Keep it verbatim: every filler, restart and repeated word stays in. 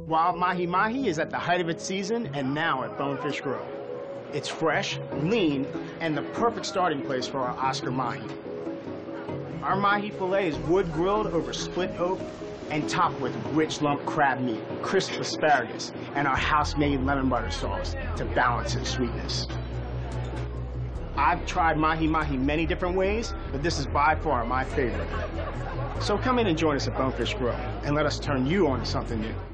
Wild Mahi Mahi is at the height of its season and now at Bonefish Grill. It's fresh, lean, and the perfect starting place for our Oscar Mahi. Our Mahi filet is wood-grilled over split oak and topped with rich lump crab meat, crisp asparagus, and our house-made lemon butter sauce to balance its sweetness. I've tried Mahi Mahi many different ways, but this is by far my favorite. So come in and join us at Bonefish Grill and let us turn you on to something new.